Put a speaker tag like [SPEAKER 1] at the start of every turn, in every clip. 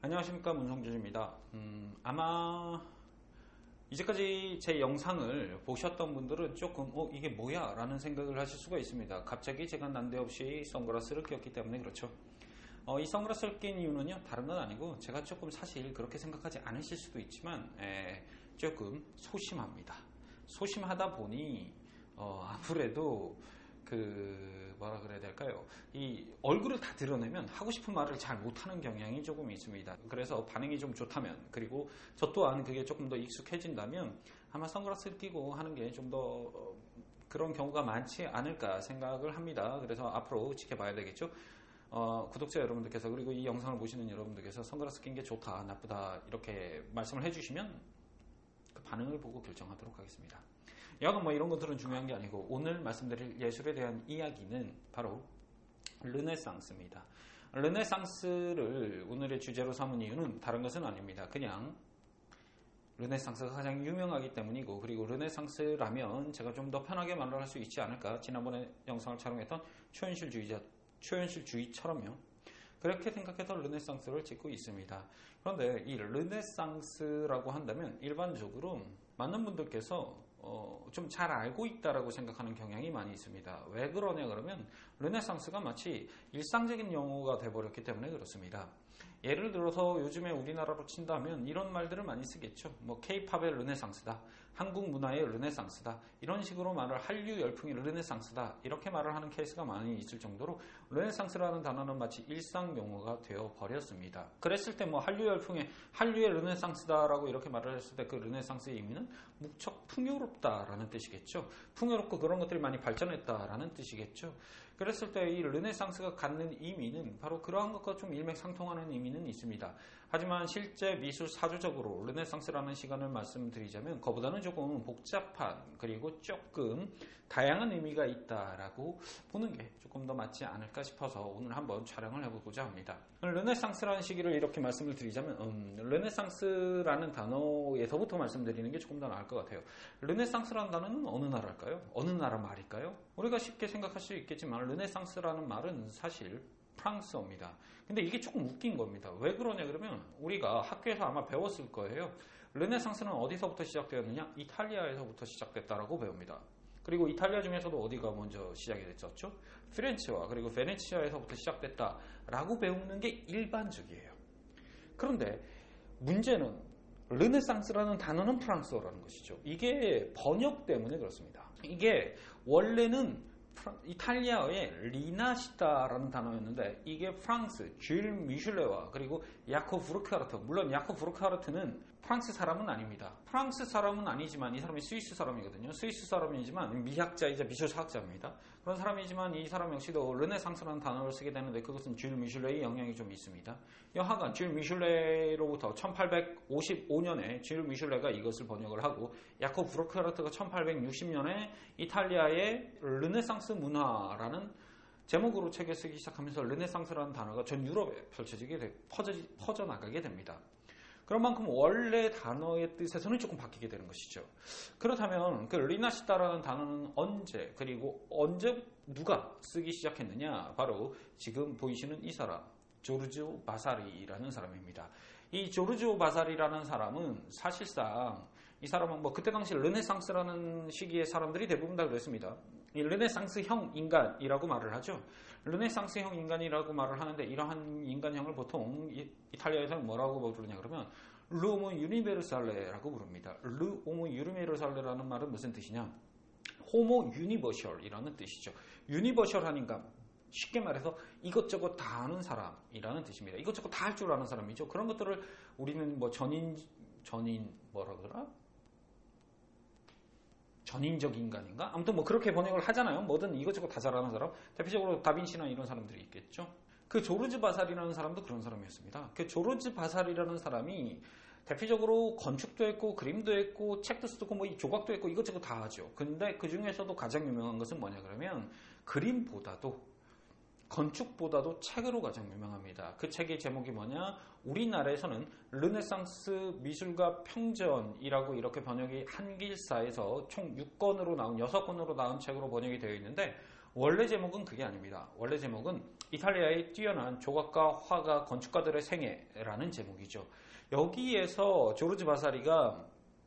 [SPEAKER 1] 안녕하십니까, 문성준입니다. 아마 이제까지 제 영상을 보셨던 분들은 조금 이게 뭐야? 라는 생각을 하실 수가 있습니다. 갑자기 제가 난데없이 선글라스를 꼈기 때문에 그렇죠. 이 선글라스를 낀 이유는요, 다른 건 아니고 제가 조금 사실 그렇게 생각하지 않으실 수도 있지만 조금 소심합니다. 소심하다 보니 아무래도 뭐라 그래야 될까요? 이 얼굴을 다 드러내면 하고 싶은 말을 잘 못하는 경향이 조금 있습니다. 그래서 반응이 좀 좋다면, 그리고 저 또한 그게 조금 더 익숙해진다면 아마 선글라스를 끼고 하는 게 좀 더 그런 경우가 많지 않을까 생각을 합니다. 그래서 앞으로 지켜봐야 되겠죠. 구독자 여러분들께서, 그리고 이 영상을 보시는 여러분들께서 선글라스 낀 게 좋다, 나쁘다 이렇게 말씀을 해주시면 그 반응을 보고 결정하도록 하겠습니다. 여하간 이런 것들은 중요한 게 아니고, 오늘 말씀드릴 예술에 대한 이야기는 바로 르네상스입니다. 르네상스를 오늘의 주제로 삼은 이유는 다른 것은 아닙니다. 그냥 르네상스가 가장 유명하기 때문이고, 그리고 르네상스라면 제가 좀 더 편하게 말을 할 수 있지 않을까, 지난번에 영상을 촬영했던 초현실주의처럼요, 그렇게 생각해서 르네상스를 짓고 있습니다. 그런데 이 르네상스라고 한다면 일반적으로 많은 분들께서 좀 잘 알고 있다라고 생각하는 경향이 많이 있습니다. 왜 그러냐 그러면 르네상스가 마치 일상적인 용어가 돼버렸기 때문에 그렇습니다. 예를 들어서 요즘에 우리나라로 친다면 이런 말들을 많이 쓰겠죠. K-팝의 르네상스다, 한국 문화의 르네상스다, 이런 식으로 말을, 한류 열풍의 르네상스다, 이렇게 말을 하는 케이스가 많이 있을 정도로 르네상스라는 단어는 마치 일상 용어가 되어 버렸습니다. 그랬을 때 한류의 르네상스다라고 이렇게 말을 했을 때 그 르네상스의 의미는 무척 풍요롭다라는 뜻이겠죠. 풍요롭고 그런 것들이 많이 발전했다라는 뜻이겠죠. 그랬을 때 이 르네상스가 갖는 의미는 바로 그러한 것과 좀 일맥상통하는 의미는 있습니다. 하지만 실제 미술 사조적으로 르네상스라는 시간을 말씀드리자면 그보다는 조금 복잡한, 그리고 조금 다양한 의미가 있다라고 보는 게 조금 더 맞지 않을까 싶어서 오늘 한번 촬영을 해보고자 합니다. 르네상스라는 시기를 이렇게 말씀을 드리자면 르네상스라는 단어에서부터 말씀드리는 게 조금 더 나을 것 같아요. 르네상스라는 단어는 어느 나라일까요? 어느 나라 말일까요? 우리가 쉽게 생각할 수 있겠지만 르네상스라는 말은 사실 프랑스어입니다. 근데 이게 조금 웃긴 겁니다. 왜 그러냐 그러면 우리가 학교에서 아마 배웠을 거예요. 르네상스는 어디서부터 시작되었느냐? 이탈리아에서부터 시작됐다라고 배웁니다. 그리고 이탈리아 중에서도 어디가 먼저 시작이 됐었죠? 피렌체와 그리고 베네치아에서부터 시작됐다라고 배우는 게 일반적이에요. 그런데 문제는 르네상스라는 단어는 프랑스어라는 것이죠. 이게 번역 때문에 그렇습니다. 이게 원래는 이탈리아어의 리나시타라는 단어였는데, 이게 프랑스 줄 미슐레와 그리고 야코 부르크하르트, 물론 야코 부르크하르트는 프랑스 사람은 아닙니다. 프랑스 사람은 아니지만 이 사람이 스위스 사람이거든요. 스위스 사람이지만 미학자이자 미술사학자입니다. 그런 사람이지만 이 사람 역시도 르네상스라는 단어를 쓰게 되는데 그것은 줄 미슐레의 영향이 좀 있습니다. 여하간 줄 미슐레로부터 1855년에 줄 미슐레가 이것을 번역을 하고, 야코 부르크하르트가 1860년에 이탈리아의 르네상스 문화라는 제목으로 책을 쓰기 시작하면서 르네상스라는 단어가 전 유럽에 퍼져나가게 됩니다. 그런 만큼 원래 단어의 뜻에서는 조금 바뀌게 되는 것이죠. 그렇다면 그 리나시타라는 단어는 언제, 그리고 언제 누가 쓰기 시작했느냐? 바로 지금 보이시는 이 사람, 조르지오 바사리라는 사람입니다. 이 조르지오 바사리라는 사람은 사실상, 이 사람은 그때 당시 르네상스라는 시기의 사람들이 대부분 다 그랬습니다. 이 르네상스형 인간이라고 말을 하죠. 르네상스형 인간이라고 말을 하는데, 이러한 인간형을 보통 이탈리아에서는 뭐라고 부르냐 그러면 르오모 유니베르살레라고 부릅니다. 르오모 유니베르살레라는 말은 무슨 뜻이냐? 호모 유니버셜이라는 뜻이죠. 유니버셜한 인간, 쉽게 말해서 이것저것 다 아는 사람이라는 뜻입니다. 이것저것 다 할 줄 아는 사람이죠. 그런 것들을 우리는 전인적 인간인가? 아무튼 그렇게 번역을 하잖아요. 뭐든 이것저것 다 잘하는 사람. 대표적으로 다빈치나 이런 사람들이 있겠죠. 그 조르즈 바사리라는 사람도 그런 사람이었습니다. 그 조르즈 바사리라는 사람이 대표적으로 건축도 했고, 그림도 했고, 책도 쓰고, 조각도 했고, 이것저것 다 하죠. 근데 그 중에서도 가장 유명한 것은 뭐냐 그러면 그림보다도, 건축보다도 책으로 가장 유명합니다. 그 책의 제목이 뭐냐? 우리나라에서는 르네상스 미술과 평전이라고 이렇게 번역이 한길사에서 총 6권으로 나온 6권으로 나온 책으로 번역이 되어 있는데, 원래 제목은 그게 아닙니다. 원래 제목은 이탈리아의 뛰어난 조각가, 화가, 건축가들의 생애라는 제목이죠. 여기에서 조르지 바사리가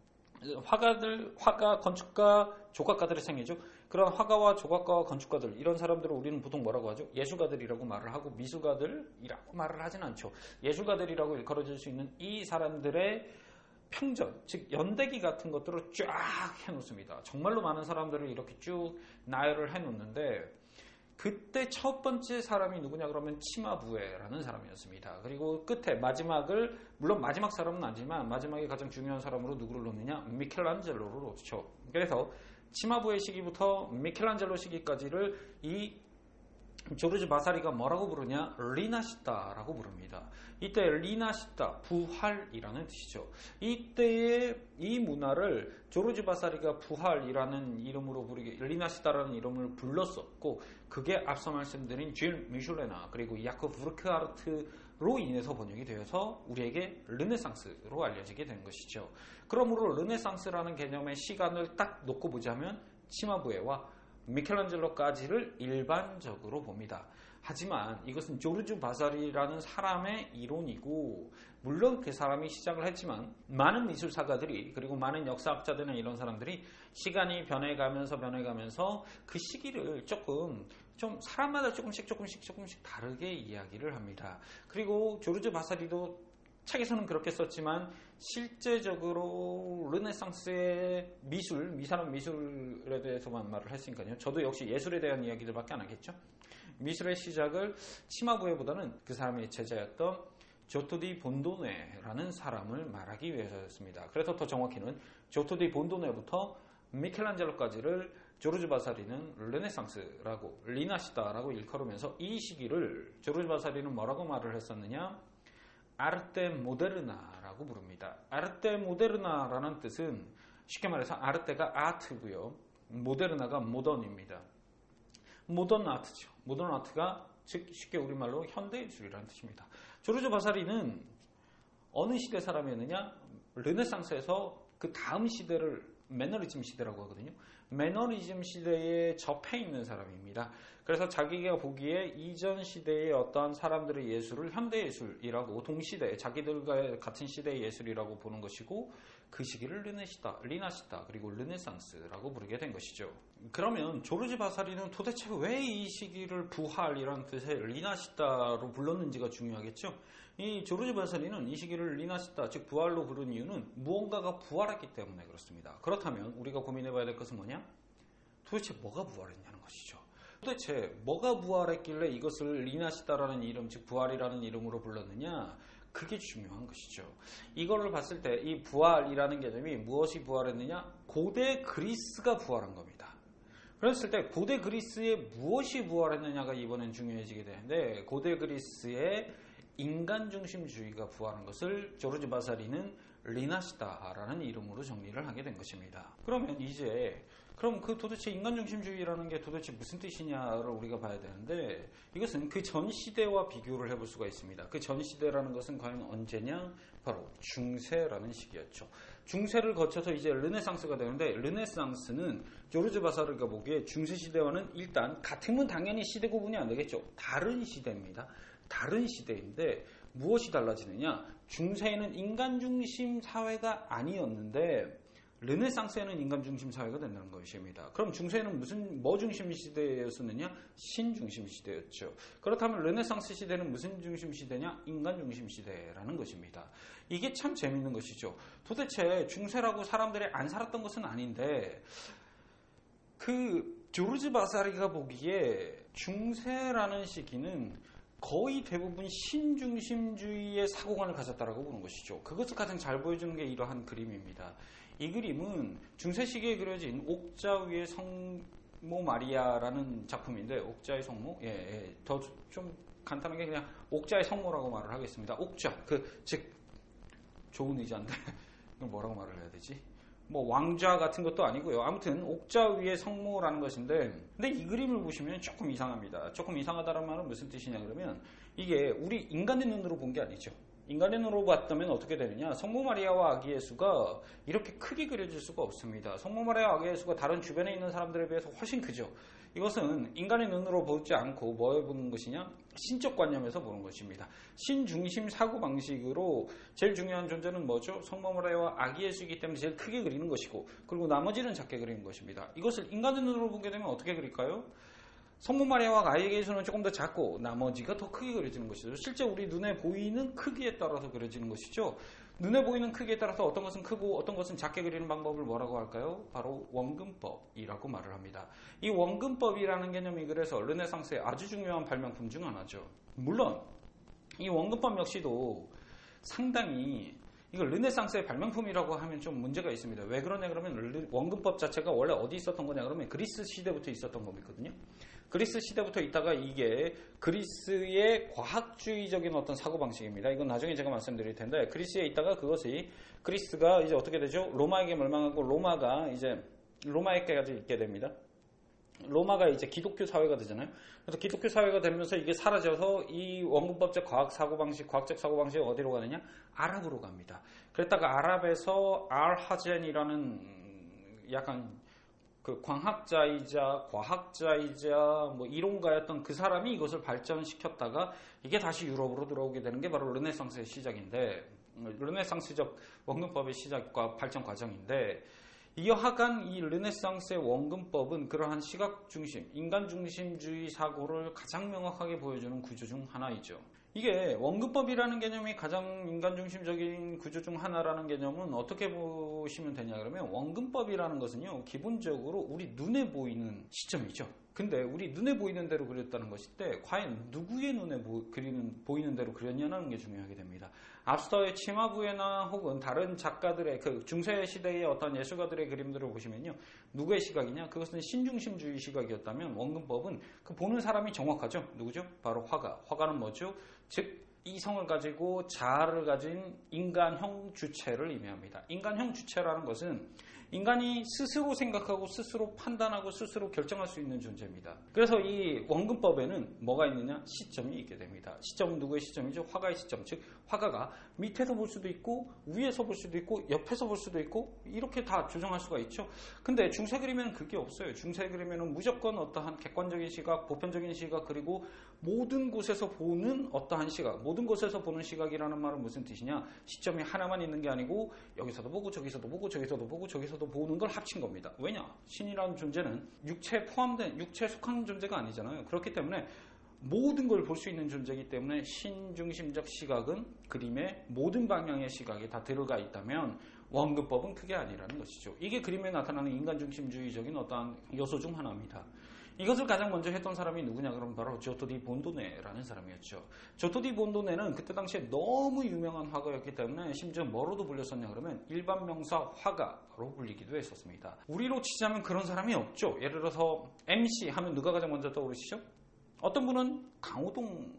[SPEAKER 1] 화가, 건축가, 조각가들의 생애죠. 그런 화가와 조각가와 건축가들, 이런 사람들을 우리는 보통 뭐라고 하죠? 예술가들이라고 말을 하고 미술가들이라고 말을 하진 않죠. 예술가들이라고 일컬어질 수 있는 이 사람들의 평전, 즉 연대기 같은 것들을 쫙 해놓습니다. 정말로 많은 사람들을 이렇게 쭉 나열을 해놓는데 그때 첫 번째 사람이 누구냐 그러면 치마부에라는 사람이었습니다. 그리고 끝에 마지막을, 물론 마지막 사람은 아니지만 마지막에 가장 중요한 사람으로 누구를 놓느냐? 미켈란젤로를 놓죠. 그래서 치마부의 시기부터 미켈란젤로 시기까지를 이 조르지 바사리가 뭐라고 부르냐? 리나시타라고 부릅니다. 이때 리나시타, 부활이라는 뜻이죠. 이때의 이 문화를 조르지 바사리가 부활이라는 이름으로 부르게, 리나시타라는 이름을 불렀었고, 그게 앞서 말씀드린 질 미슐레나 그리고 야코브 부르크하르트로 인해서 번역이 되어서 우리에게 르네상스로 알려지게 된 것이죠. 그러므로 르네상스라는 개념의 시간을 딱 놓고 보자면 치마부에와 미켈란젤로까지를 일반적으로 봅니다. 하지만 이것은 조르주 바사리라는 사람의 이론이고, 물론 그 사람이 시작을 했지만 많은 미술사가들이, 그리고 많은 역사학자들이나 이런 사람들이 시간이 변해가면서 그 시기를 좀 사람마다 조금씩 다르게 이야기를 합니다. 그리고 조르주 바사리도 책에서는 그렇게 썼지만 실제적으로 르네상스의 미사는 미술에 대해서만 말을 했으니까요. 저도 역시 예술에 대한 이야기들밖에 안 하겠죠. 미술의 시작을 치마부에보다는 그 사람의 제자였던 조토 디 본도네라는 사람을 말하기 위해서였습니다. 그래서 더 정확히는 조토 디 본도네부터 미켈란젤로까지를 조르주 바사리는 르네상스라고, 리나시타라고 일컬으면서 이 시기를 조르주 바사리는 뭐라고 말을 했었느냐? 아르테 모데르나라고 부릅니다. 아르테 모데르나라는 뜻은 쉽게 말해서 아르테가 아트고요. 모데르나가 모던입니다. 모던 아트죠. 모던 아트가 즉 쉽게 우리말로 현대예술이라는 뜻입니다. 조르주 바사리는 어느 시대 사람이었느냐? 르네상스에서 그 다음 시대를 매너리즘 시대라고 하거든요. 매너리즘 시대에 접해 있는 사람입니다. 그래서 자기가 보기에 이전 시대의 어떠한 사람들의 예술을 현대예술이라고, 동시대, 자기들과 같은 시대의 예술이라고 보는 것이고, 그 시기를 리나시타 그리고 르네상스라고 부르게 된 것이죠. 그러면 조르지 바사리는 도대체 왜 이 시기를 부활이라는 뜻의 리나시타로 불렀는지가 중요하겠죠. 이 조르지 바사리는 이 시기를 리나시타, 즉 부활로 부른 이유는 무언가가 부활했기 때문에 그렇습니다. 그렇다면 우리가 고민해봐야 될 것은 뭐냐? 도대체 뭐가 부활했냐는 것이죠. 도대체 뭐가 부활했길래 이것을 리나시타라는 이름, 즉 부활이라는 이름으로 불렀느냐? 그게 중요한 것이죠. 이거를 봤을 때 이 부활이라는 개념이 무엇이 부활했느냐? 고대 그리스가 부활한 겁니다. 그랬을 때 고대 그리스에 무엇이 부활했느냐가 이번엔 중요해지게 되는데, 고대 그리스의 인간중심주의가 부활한 것을 조르지 바사리는 리나시타라는 이름으로 정리를 하게 된 것입니다. 그러면 그럼 그 도대체 인간중심주의라는 게 도대체 무슨 뜻이냐를 우리가 봐야 되는데, 이것은 그 전 시대와 비교를 해볼 수가 있습니다. 그 전 시대라는 것은 과연 언제냐? 바로 중세라는 시기였죠. 중세를 거쳐서 이제 르네상스가 되는데, 르네상스는 조르지 바사리가 보기에 중세 시대와는 일단 같으면 당연히 시대 구분이 안 되겠죠. 다른 시대입니다. 다른 시대인데 무엇이 달라지느냐? 중세에는 인간중심 사회가 아니었는데 르네상스에는 인간중심 사회가 된다는 것입니다. 그럼 중세에는 뭐 중심 시대였었느냐? 신중심 시대였죠. 그렇다면 르네상스 시대는 무슨 중심 시대냐? 인간중심 시대라는 것입니다. 이게 참 재밌는 것이죠. 도대체 중세라고 사람들이 안 살았던 것은 아닌데, 그 조르지 바사리가 보기에 중세라는 시기는 거의 대부분 신중심주의의 사고관을 가졌다라고 보는 것이죠. 그것을 가장 잘 보여주는 게 이러한 그림입니다. 이 그림은 중세 시기에 그려진 옥자 위의 성모 마리아라는 작품인데, 옥자의 성모? 더 좀 간단하게 그냥 옥자의 성모라고 말을 하겠습니다. 옥자, 즉 좋은 의자인데 뭐라고 말을 해야 되지? 뭐 왕좌 같은 것도 아니고요. 아무튼 옥자 위의 성모라는 것인데, 근데 이 그림을 보시면 조금 이상합니다. 조금 이상하다는 말은 무슨 뜻이냐 그러면, 이게 우리 인간의 눈으로 본 게 아니죠. 인간의 눈으로 봤다면 어떻게 되느냐? 성모 마리아와 아기 예수가 이렇게 크게 그려질 수가 없습니다. 성모 마리아와 아기 예수가 다른 주변에 있는 사람들에 비해서 훨씬 크죠. 이것은 인간의 눈으로 보지 않고 뭐에 보는 것이냐? 신적 관념에서 보는 것입니다. 신중심 사고방식으로 제일 중요한 존재는 뭐죠? 성모 마리아와 아기 예수이기 때문에 제일 크게 그리는 것이고, 그리고 나머지는 작게 그리는 것입니다. 이것을 인간의 눈으로 보게 되면 어떻게 그릴까요? 성모 마리아와 아기 예수는 조금 더 작고 나머지가 더 크게 그려지는 것이죠. 실제 우리 눈에 보이는 크기에 따라서 그려지는 것이죠. 눈에 보이는 크기에 따라서 어떤 것은 크고 어떤 것은 작게 그리는 방법을 뭐라고 할까요? 바로 원근법이라고 말을 합니다. 이 원근법이라는 개념이 그래서 르네상스의 아주 중요한 발명품 중 하나죠. 물론 이 원근법 역시도 상당히 이걸 르네상스의 발명품이라고 하면 좀 문제가 있습니다. 왜 그러냐 그러면 원근법 자체가 원래 어디 있었던 거냐 그러면 그리스 시대부터 있었던 거거든요. 그리스 시대부터 있다가 이게 그리스의 과학주의적인 어떤 사고방식입니다. 이건 나중에 제가 말씀드릴 텐데, 그리스에 있다가 그것이 그리스가 이제 어떻게 되죠? 로마에게 멸망하고 로마가 이제 로마에게까지 있게 됩니다. 로마가 이제 기독교 사회가 되잖아요. 그래서 기독교 사회가 되면서 이게 사라져서 이 원근법적 과학 사고방식, 과학적 사고방식이 어디로 가느냐? 아랍으로 갑니다. 그랬다가 아랍에서 알하젠이라는 약간 그 광학자이자 과학자이자 뭐 이론가였던 그 사람이 이것을 발전시켰다가 이게 다시 유럽으로 들어오게 되는 게 바로 르네상스의 시작인데, 르네상스적 원근법의 시작과 발전 과정인데, 여하간 이 르네상스의 원근법은 그러한 시각 중심, 인간 중심주의 사고를 가장 명확하게 보여주는 구조 중 하나이죠. 이게 원근법이라는 개념이 가장 인간 중심적인 구조 중 하나라는 개념은 어떻게 보시면 되냐 그러면, 원근법이라는 것은요 기본적으로 우리 눈에 보이는 시점이죠. 근데 우리 눈에 보이는 대로 그렸다는 것인데 과연 누구의 눈에 보이는 대로 그렸냐는 게 중요하게 됩니다. 앞서의 치마부에나 혹은 다른 작가들의 그 중세 시대의 어떤 예술가들의 그림들을 보시면요, 누구의 시각이냐? 그것은 신중심주의 시각이었다면 원근법은 그 보는 사람이 정확하죠. 누구죠? 바로 화가. 화가는 뭐죠? 즉 이성을 가지고 자아를 가진 인간형 주체를 의미합니다. 인간형 주체라는 것은 인간이 스스로 생각하고 스스로 판단하고 스스로 결정할 수 있는 존재입니다. 그래서 이 원근법에는 뭐가 있느냐? 시점이 있게 됩니다. 시점은 누구의 시점이죠? 화가의 시점. 즉 화가가 밑에서 볼 수도 있고 위에서 볼 수도 있고 옆에서 볼 수도 있고 이렇게 다 조정할 수가 있죠. 근데 중세 그림에는 그게 없어요. 중세 그림에는 무조건 어떠한 객관적인 시각, 보편적인 시각, 그리고 모든 곳에서 보는 어떠한 시각, 모든 곳에서 보는 시각이라는 말은 무슨 뜻이냐? 시점이 하나만 있는 게 아니고 여기서도 보고 저기서도 보고 저기서도 보고 저기서도 보는 걸 합친 겁니다. 왜냐? 신이라는 존재는 육체에 포함된, 육체에 속한 존재가 아니잖아요. 그렇기 때문에 모든 걸 볼 수 있는 존재이기 때문에 신중심적 시각은 그림의 모든 방향의 시각이 다 들어가 있다면 원근법은 그게 아니라는 것이죠. 이게 그림에 나타나는 인간중심주의적인 어떠한 요소 중 하나입니다. 이것을 가장 먼저 했던 사람이 누구냐 그러면 바로 조토 디 본도네라는 사람이었죠. 조토 디 본도네는 그때 당시에 너무 유명한 화가였기 때문에 심지어 뭐로도 불렸었냐 그러면 일반 명사 화가로 불리기도 했었습니다. 우리로 치자면 그런 사람이 없죠. 예를 들어서 MC 하면 누가 가장 먼저 떠오르시죠? 어떤 분은 강호동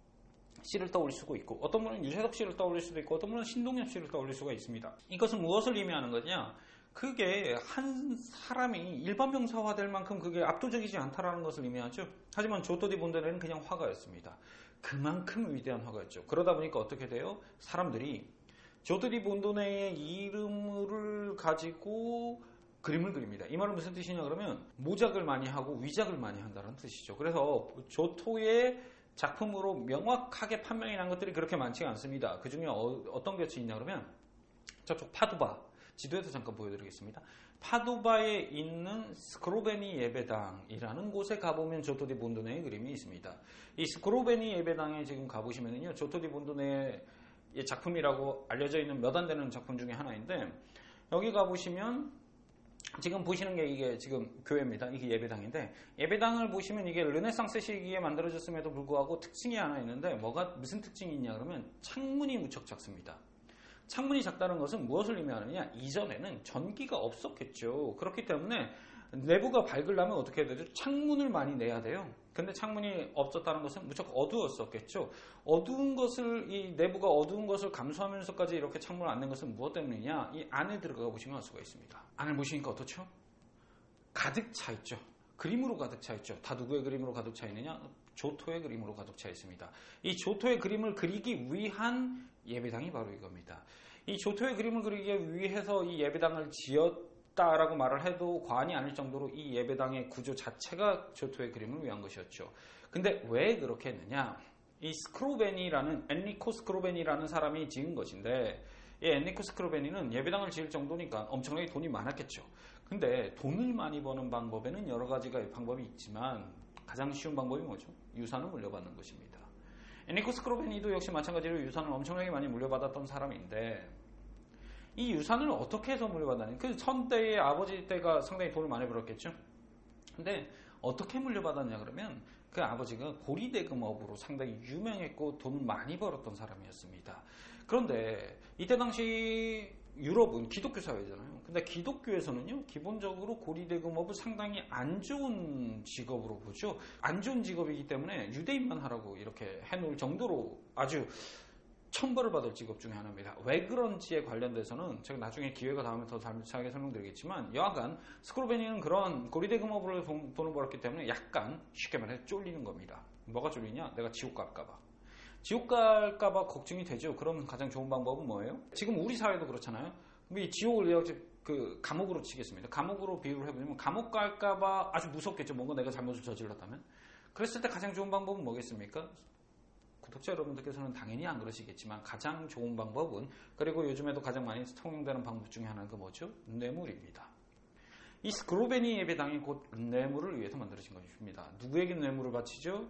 [SPEAKER 1] 씨를 떠올릴 수도 있고, 어떤 분은 유재석 씨를 떠올릴 수도 있고, 어떤 분은 신동엽 씨를 떠올릴 수가 있습니다. 이것은 무엇을 의미하는 거냐? 그게 한 사람이 일반 명사화될 만큼 그게 압도적이지 않다라는 것을 의미하죠. 하지만 조토 디 본도네는 그냥 화가였습니다. 그만큼 위대한 화가였죠. 그러다 보니까 어떻게 돼요? 사람들이 조토 디 본도네의 이름을 가지고 그림을 그립니다. 이 말은 무슨 뜻이냐 그러면 모작을 많이 하고 위작을 많이 한다는 뜻이죠. 그래서 조토의 작품으로 명확하게 판명이 난 것들이 그렇게 많지가 않습니다. 그 중에 어떤 것이 있냐 그러면 저쪽 파두바, 지도에서 잠깐 보여드리겠습니다. 파두바에 있는 스크로베니 예배당이라는 곳에 가보면 조토 디 본도네의 그림이 있습니다. 이 스크로베니 예배당에 지금 가보시면요, 조토 디 본도네의 작품이라고 알려져 있는 몇 안 되는 작품 중에 하나인데, 여기 가보시면 지금 보시는 게 이게 지금 교회입니다. 이게 예배당인데, 예배당을 보시면 이게 르네상스 시기에 만들어졌음에도 불구하고 특징이 하나 있는데, 무슨 특징이 있냐 그러면 창문이 무척 작습니다. 창문이 작다는 것은 무엇을 의미하느냐? 이전에는 전기가 없었겠죠. 그렇기 때문에 내부가 밝으려면 어떻게 해야 되죠? 창문을 많이 내야 돼요. 근데 창문이 없었다는 것은 무척 어두웠었겠죠. 어두운 것을, 이 내부가 어두운 것을 감수하면서까지 이렇게 창문을 안 낸 것은 무엇 때문이냐? 이 안에 들어가 보시면 알 수가 있습니다. 안을 보시니까 어떻죠? 가득 차 있죠. 그림으로 가득 차 있죠. 다 누구의 그림으로 가득 차 있느냐? 조토의 그림으로 가득 차 있습니다. 이 조토의 그림을 그리기 위한 예배당이 바로 이겁니다. 이 조토의 그림을 그리기 위해서 이 예배당을 지었다라고 말을 해도 과언이 아닐 정도로 이 예배당의 구조 자체가 조토의 그림을 위한 것이었죠. 근데 왜 그렇게 했느냐? 이 엔리코 스크로베니라는 사람이 지은 것인데, 이 엔리코 스크로베니는 예배당을 지을 정도니까 엄청나게 돈이 많았겠죠. 근데 돈을 많이 버는 방법에는 여러 가지가 방법이 있지만 가장 쉬운 방법이 뭐죠? 유산을 물려받는 것입니다. 엔리코 스크로베니도 역시 마찬가지로 유산을 엄청나게 많이 물려받았던 사람인데, 이 유산을 어떻게 해서 물려받았냐? 그 선때의 아버지 때가 상당히 돈을 많이 벌었겠죠. 근데 어떻게 물려받았냐 그러면 그 아버지가 고리대금업으로 상당히 유명했고 돈을 많이 벌었던 사람이었습니다. 그런데 이때 당시 유럽은 기독교 사회잖아요. 근데 기독교에서는요, 기본적으로 고리대금업을 상당히 안 좋은 직업으로 보죠. 안 좋은 직업이기 때문에 유대인만 하라고 이렇게 해놓을 정도로 아주 천벌을 받을 직업 중에 하나입니다. 왜 그런지에 관련돼서는 제가 나중에 기회가 닿으면 더 자세하게 설명드리겠지만, 여하간 스크로베니는 그런 고리대금업으로 돈을 벌었기 때문에 약간 쉽게 말해 쫄리는 겁니다. 뭐가 쫄리냐? 내가 지옥 갈까봐. 지옥 갈까봐 걱정이 되죠. 그럼 가장 좋은 방법은 뭐예요? 지금 우리 사회도 그렇잖아요. 이 지옥을 감옥으로 치겠습니다. 감옥으로 비유를 해보면 감옥 갈까봐 아주 무섭겠죠. 뭔가 내가 잘못을 저질렀다면. 그랬을 때 가장 좋은 방법은 뭐겠습니까? 구독자 여러분들께서는 당연히 안 그러시겠지만 가장 좋은 방법은, 그리고 요즘에도 가장 많이 통용되는 방법 중에 하나가 뭐죠? 뇌물입니다. 이 스크로베니 예배당이 곧 뇌물을 위해서 만들어진 것입니다. 누구에게 뇌물을 바치죠?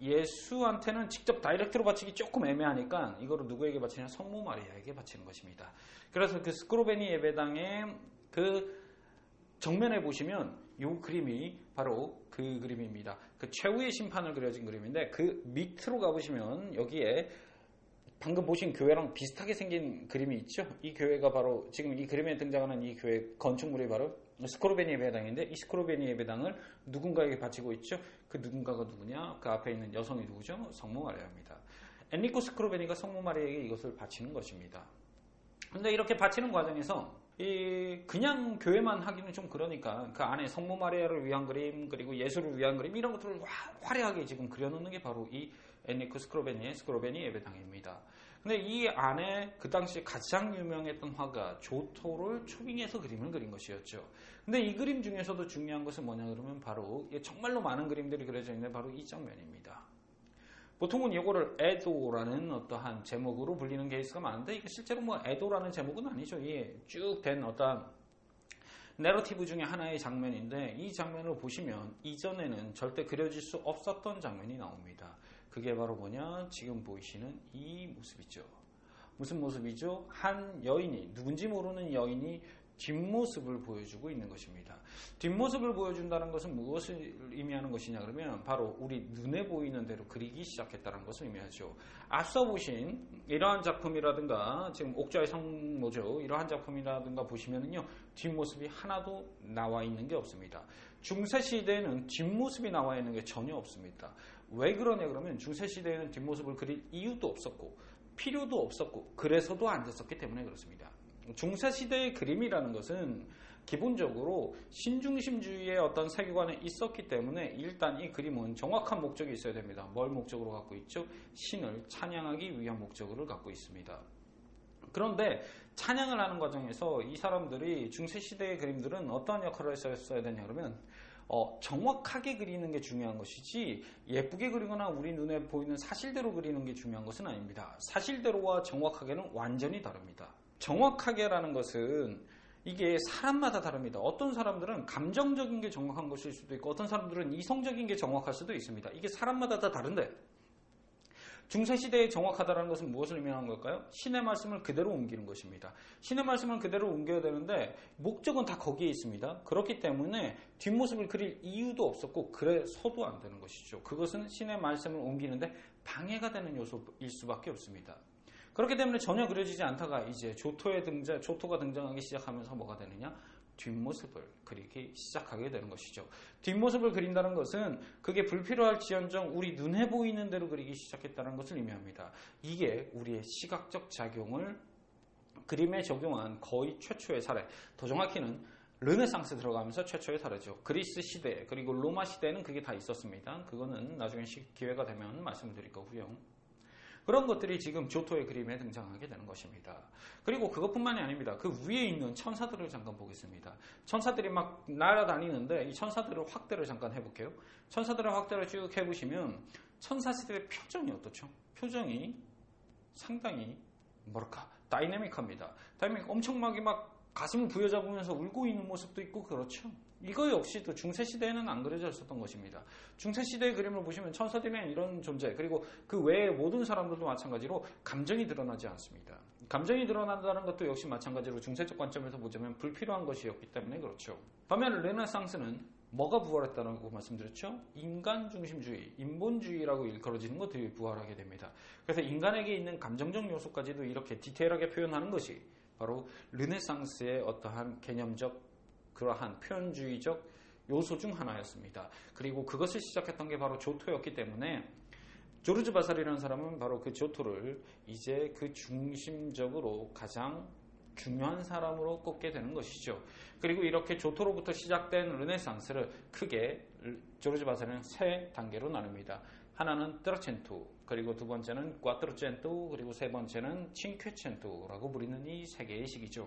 [SPEAKER 1] 예수한테는 직접 다이렉트로 바치기 조금 애매하니까 이거를 누구에게 바치냐? 성모 마리아에게 바치는 것입니다. 그래서 그 스크로베니 예배당의 그 정면에 보시면 이 그림이 바로 그 그림입니다. 그 최후의 심판을 그려진 그림인데, 그 밑으로 가보시면 여기에 방금 보신 교회랑 비슷하게 생긴 그림이 있죠. 이 교회가 바로 지금 이 그림에 등장하는 이 교회 건축물이 바로 스크로베니 예배당인데, 이 스크로베니 예배당을 누군가에게 바치고 있죠. 그 누군가가 누구냐? 그 앞에 있는 여성이 누구죠? 성모 마리아입니다. 엔리코 스크로베니가 성모 마리아에게 이것을 바치는 것입니다. 근데 이렇게 바치는 과정에서 그냥 교회만 하기는 좀 그러니까 그 안에 성모 마리아를 위한 그림, 그리고 예수를 위한 그림, 이런 것들을 화려하게 지금 그려놓는 게 바로 이 엔리코 스크로베니의 스크로베니 예배당입니다. 근데 이 안에 그 당시 가장 유명했던 화가 조토를 초빙해서 그림을 그린 것이었죠. 근데 이 그림 중에서도 중요한 것은 뭐냐 그러면 바로 정말로 많은 그림들이 그려져 있는 바로 이 장면입니다. 보통은 이거를 에도라는 어떠한 제목으로 불리는 케이스가 많은데, 이게 실제로 에도라는 제목은 아니죠. 이게 쭉 된 어떤 내러티브 중에 하나의 장면인데, 이 장면을 보시면 이전에는 절대 그려질 수 없었던 장면이 나옵니다. 그게 바로 뭐냐? 지금 보이시는 이 모습이죠. 무슨 모습이죠? 한 여인이, 누군지 모르는 여인이 뒷모습을 보여주고 있는 것입니다. 뒷모습을 보여준다는 것은 무엇을 의미하는 것이냐 그러면 바로 우리 눈에 보이는 대로 그리기 시작했다는 것을 의미하죠. 앞서 보신 이러한 작품이라든가, 지금 옥좌의 성모죠, 이러한 작품이라든가 보시면은요, 뒷모습이 하나도 나와 있는 게 없습니다. 중세시대에는 뒷모습이 나와 있는 게 전혀 없습니다. 왜 그러냐 그러면 중세시대에는 뒷모습을 그릴 이유도 없었고 필요도 없었고 그래서도 안 됐었기 때문에 그렇습니다. 중세시대의 그림이라는 것은 기본적으로 신중심주의의 어떤 세계관에 있었기 때문에 일단 이 그림은 정확한 목적이 있어야 됩니다. 뭘 목적으로 갖고 있죠? 신을 찬양하기 위한 목적을 갖고 있습니다. 그런데 찬양을 하는 과정에서 이 사람들이, 중세시대의 그림들은 어떤 역할을 했어야 되냐 그러면 정확하게 그리는 게 중요한 것이지 예쁘게 그리거나 우리 눈에 보이는 사실대로 그리는 게 중요한 것은 아닙니다. 사실대로와 정확하게는 완전히 다릅니다. 정확하게라는 것은 이게 사람마다 다릅니다. 어떤 사람들은 감정적인 게 정확한 것일 수도 있고 어떤 사람들은 이성적인 게 정확할 수도 있습니다. 이게 사람마다 다 다른데, 중세시대에 정확하다는 것은 무엇을 의미하는 걸까요? 신의 말씀을 그대로 옮기는 것입니다. 신의 말씀을 그대로 옮겨야 되는데 목적은 다 거기에 있습니다. 그렇기 때문에 뒷모습을 그릴 이유도 없었고 그래서도 안 되는 것이죠. 그것은 신의 말씀을 옮기는데 방해가 되는 요소일 수밖에 없습니다. 그렇기 때문에 전혀 그려지지 않다가 이제 조토가 등장하기 시작하면서 뭐가 되느냐? 뒷모습을 그리기 시작하게 되는 것이죠. 뒷모습을 그린다는 것은 그게 불필요할지언정 우리 눈에 보이는 대로 그리기 시작했다는 것을 의미합니다. 이게 우리의 시각적 작용을 그림에 적용한 거의 최초의 사례, 더 정확히는 르네상스 들어가면서 최초의 사례죠. 그리스 시대 그리고 로마 시대에는 그게 다 있었습니다. 그거는 나중에 기회가 되면 말씀을 드릴 거고요. 그런 것들이 지금 조토의 그림에 등장하게 되는 것입니다. 그리고 그것뿐만이 아닙니다. 그 위에 있는 천사들을 잠깐 보겠습니다. 천사들이 막 날아다니는데 이 천사들을 확대를 잠깐 해볼게요. 천사들의 확대를 쭉 해보시면 천사들의 표정이 어떻죠? 표정이 상당히 뭐랄까 다이내믹합니다. 엄청 막 가슴을 부여잡으면서 울고 있는 모습도 있고 그렇죠. 이거 역시도 중세시대에는 안 그려져 있었던 것입니다. 중세시대의 그림을 보시면 천사들이나 이런 존재 그리고 그 외의 모든 사람들도 마찬가지로 감정이 드러나지 않습니다. 감정이 드러난다는 것도 역시 마찬가지로 중세적 관점에서 보자면 불필요한 것이었기 때문에 그렇죠. 반면 르네상스는 뭐가 부활했다고 말씀드렸죠? 인간 중심주의, 인본주의라고 일컬어지는 것들이 부활하게 됩니다. 그래서 인간에게 있는 감정적 요소까지도 이렇게 디테일하게 표현하는 것이 바로 르네상스의 어떠한 개념적 그러한 표현주의적 요소 중 하나였습니다. 그리고 그것을 시작했던 게 바로 조토였기 때문에 조르주 바살이라는 사람은 바로 그 조토를 이제 그 중심적으로 가장 중요한 사람으로 꼽게 되는 것이죠. 그리고 이렇게 조토로부터 시작된 르네상스를 크게 조르주 바살은 세 단계로 나눕니다. 하나는 트라첸토, 그리고 두 번째는 꽈트로첸토, 그리고 세 번째는 칭퀘첸토라고 부르는 이 세 개의 시기죠.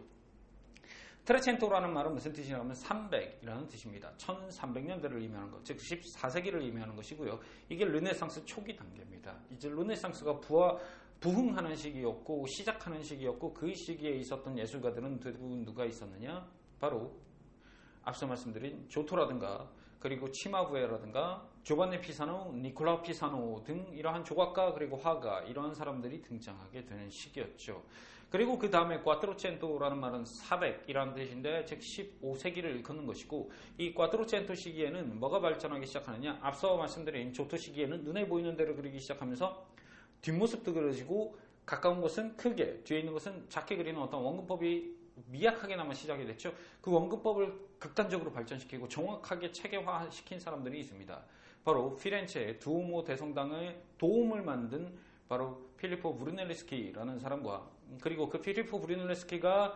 [SPEAKER 1] 트레첸토라는 말은 무슨 뜻이냐면 300이라는 뜻입니다. 1300년대를 의미하는 것, 즉 14세기를 의미하는 것이고요. 이게 르네상스 초기 단계입니다. 이제 르네상스가 부흥하는 시기였고 시작하는 시기였고 그 시기에 있었던 예술가들은 대부분 누가 있었느냐? 바로 앞서 말씀드린 조토라든가 그리고 치마부에라든가 조반네 피사노, 니콜라우 피사노 등 이러한 조각가 그리고 화가 이러한 사람들이 등장하게 되는 시기였죠. 그리고 그 다음에 꽈트로첸토라는 말은 400이라는 뜻인데 즉 15세기를 일컫는 것이고 이 꽈트로첸토 시기에는 뭐가 발전하기 시작하느냐 앞서 말씀드린 조토 시기에는 눈에 보이는 대로 그리기 시작하면서 뒷모습도 그려지고 가까운 것은 크게 뒤에 있는 것은 작게 그리는 어떤 원근법이 미약하게나마 시작이 됐죠. 그 원근법을 극단적으로 발전시키고 정확하게 체계화시킨 사람들이 있습니다. 바로 피렌체의 두오모 대성당의 도움을 만든 바로 필리포 브루넬레스키라는 사람과 그리고 그 필리포 브루넬레스키가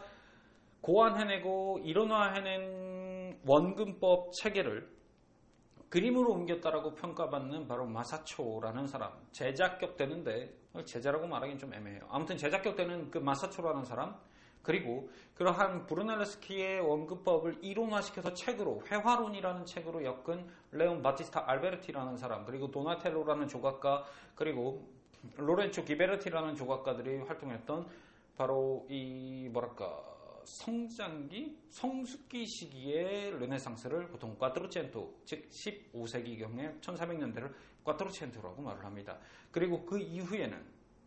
[SPEAKER 1] 고안해내고 이론화해낸 원근법 체계를 그림으로 옮겼다라고 평가받는 바로 마사초라는 사람, 제자격 되는데 제자라고 말하기는 좀 애매해요. 아무튼 제자격 되는 그 마사초라는 사람, 그리고 그러한 브루넬레스키의 원근법을 이론화시켜서 책으로 회화론이라는 책으로 엮은 레온 바티스타 알베르티라는 사람, 그리고 도나텔로라는 조각가, 그리고 로렌초 기베르티라는 조각가들이 활동했던 바로 이 뭐랄까 성장기, 성숙기 시기의 르네상스를 보통 꽈트로첸토, 즉 15세기경의 1400년대를 꽈트로첸토라고 말을 합니다. 그리고 그 이후에는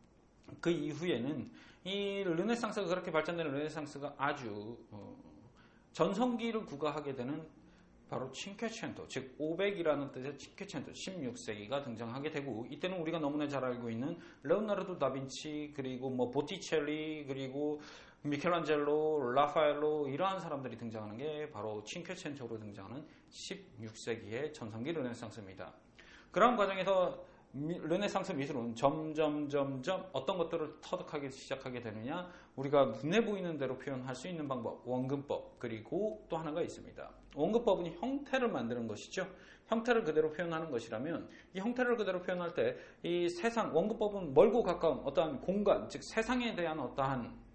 [SPEAKER 1] 이 르네상스가 그렇게 발전된 르네상스가 아주 전성기를 구가하게 되는 바로 칭퀘첸토, 즉 500이라는 뜻의 칭퀘첸토 16세기가 등장하게 되고 이때는 우리가 너무나 잘 알고 있는 레오나르도 다빈치 그리고 뭐 보티첼리 그리고 미켈란젤로, 라파엘로 이러한 사람들이 등장하는 게 바로 칭퀘첸토로 등장하는 16세기의 전성기 르네상스입니다. 그런 과정에서 르네상스 미술은 점점 어떤 것들을 터득하기 시작하게 되느냐 우리가 눈에 보이는 대로 표현할 수 있는 방법, 원근법 그리고 또 하나가 있습니다. 원근법은 형태를 만드는 것이죠. 형태를 그대로 표현하는 것이라면 이 형태를 그대로 표현할 때 이 세상, 원근법은 멀고 가까운 어떠한 공간, 즉 세상에 대한 어떠한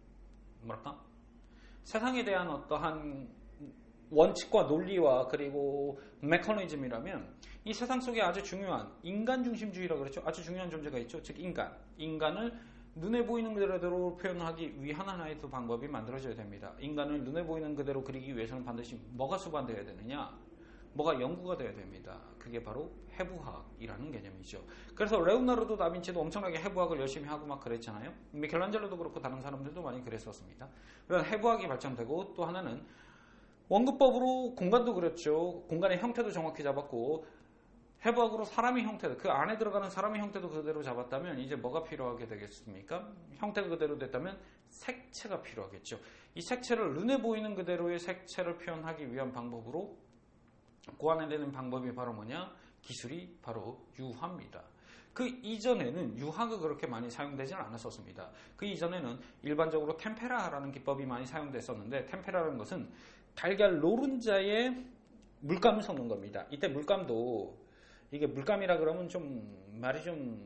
[SPEAKER 1] 세상에 대한 어떠한 원칙과 논리와 그리고 메커니즘이라면 이 세상 속에 아주 중요한 인간 중심주의라고 그랬죠. 아주 중요한 존재가 있죠. 즉 인간을 눈에 보이는 그대로 표현하기 위한 하나의 또 방법이 만들어져야 됩니다. 인간을 눈에 보이는 그대로 그리기 위해서는 반드시 뭐가 수반되어야 되느냐? 뭐가 연구가 되어야 됩니다. 그게 바로 해부학이라는 개념이죠. 그래서 레오나르도 다빈치도 엄청나게 해부학을 열심히 하고 막 그랬잖아요. 미켈란젤로도 그렇고 다른 사람들도 많이 그랬었습니다. 그런 해부학이 발전되고 또 하나는 원근법으로 공간도 그렸죠. 공간의 형태도 정확히 잡았고 해부학으로 사람의 형태도 그 안에 들어가는 사람의 형태도 그대로 잡았다면 이제 뭐가 필요하게 되겠습니까? 형태가 그대로 됐다면 색채가 필요하겠죠. 이 색채를 눈에 보이는 그대로의 색채를 표현하기 위한 방법으로 고안해내는 방법이 바로 뭐냐? 기술이 바로 유화입니다. 그 이전에는 유화가 그렇게 많이 사용되지는 않았었습니다. 그 이전에는 일반적으로 템페라라는 기법이 많이 사용됐었는데 템페라라는 것은 달걀 노른자에 물감을 섞는 겁니다. 이때 물감도 이게 물감이라 그러면 좀 말이 좀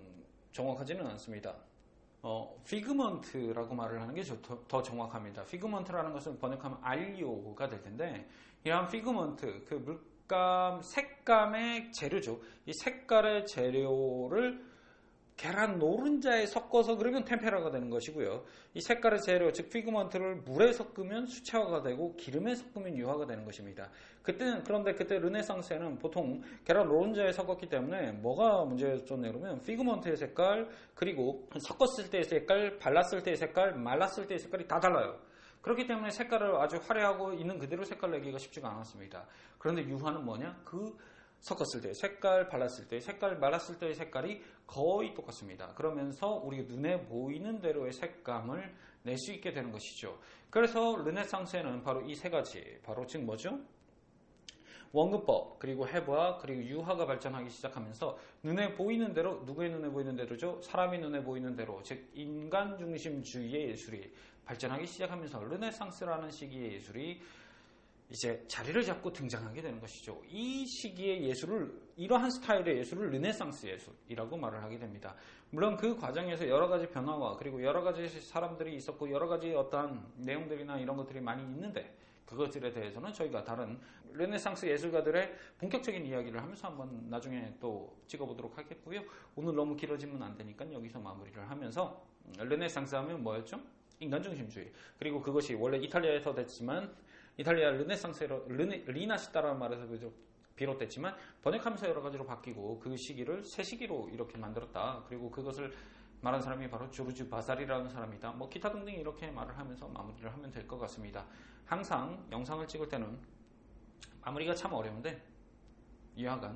[SPEAKER 1] 정확하지는 않습니다. 피그먼트라고 말을 하는 게 더 정확합니다. 피그먼트라는 것은 번역하면 알리오가 될 텐데, 이러한 피그먼트, 그 물감, 색감의 재료죠. 이 색깔의 재료를 계란 노른자에 섞어서 그러면 템페라가 되는 것이고요. 이 색깔의 재료, 즉 피그먼트를 물에 섞으면 수채화가 되고 기름에 섞으면 유화가 되는 것입니다. 그런데 그때 르네상스에는 보통 계란 노른자에 섞었기 때문에 뭐가 문제였냐 그러면 피그먼트의 색깔, 그리고 섞었을 때의 색깔, 발랐을 때의 색깔, 말랐을 때의 색깔이 다 달라요. 그렇기 때문에 색깔을 아주 화려하고 있는 그대로 색깔 내기가 쉽지가 않았습니다. 그런데 유화는 뭐냐? 섞었을 때 색깔, 발랐을 때 색깔, 말랐을 때의 색깔이 거의 똑같습니다. 그러면서 우리가 눈에 보이는 대로의 색감을 낼 수 있게 되는 것이죠. 그래서 르네상스에는 바로 이 세 가지, 바로 즉 뭐죠? 원근법, 그리고 해부학, 그리고 유화가 발전하기 시작하면서 눈에 보이는 대로, 누구의 눈에 보이는 대로죠? 사람의 눈에 보이는 대로, 즉 인간 중심주의의 예술이 발전하기 시작하면서 르네상스라는 시기의 예술이 이제 자리를 잡고 등장하게 되는 것이죠. 이 시기의 예술을, 이러한 스타일의 예술을 르네상스 예술이라고 말을 하게 됩니다. 물론 그 과정에서 여러 가지 변화와 그리고 여러 가지 사람들이 있었고 여러 가지 어떠한 내용들이나 이런 것들이 많이 있는데, 그것들에 대해서는 저희가 다른 르네상스 예술가들의 본격적인 이야기를 하면서 한번 나중에 또 찍어보도록 하겠고요. 오늘 너무 길어지면 안 되니까 여기서 마무리를 하면서, 르네상스 하면 뭐였죠? 인간중심주의. 그리고 그것이 원래 이탈리아에서 됐지만, 이탈리아 르네상스로 리나시타라는 말에서 비롯됐지만 번역하면서 여러 가지로 바뀌고 그 시기를 새 시기로 이렇게 만들었다. 그리고 그것을 말한 사람이 바로 조르주 바사리라는 사람이다. 뭐 기타 등등 이렇게 말을 하면서 마무리를 하면 될 것 같습니다. 항상 영상을 찍을 때는 마무리가 참 어려운데, 이하간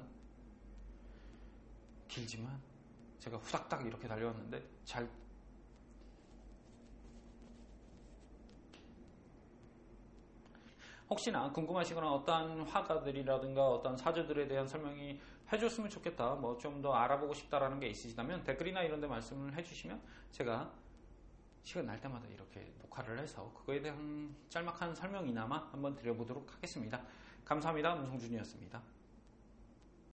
[SPEAKER 1] 길지만 제가 후닥닥 이렇게 달려왔는데 잘 혹시나 궁금하시거나 어떠한 화가들이라든가 어떠한 사주들에 대한 설명이 해줬으면 좋겠다, 뭐 좀 더 알아보고 싶다라는 게 있으시다면 댓글이나 이런 데 말씀을 해주시면 제가 시간 날 때마다 이렇게 녹화를 해서 그거에 대한 짤막한 설명이나마 한번 드려보도록 하겠습니다. 감사합니다. 문성준이었습니다.